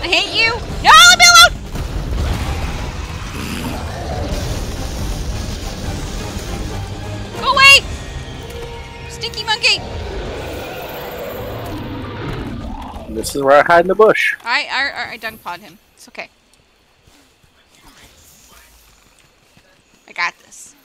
I hate you! No, leave me alone! Go away! Stinky monkey! This is where I hide in the bush. I dung pawed him. It's okay. I got this.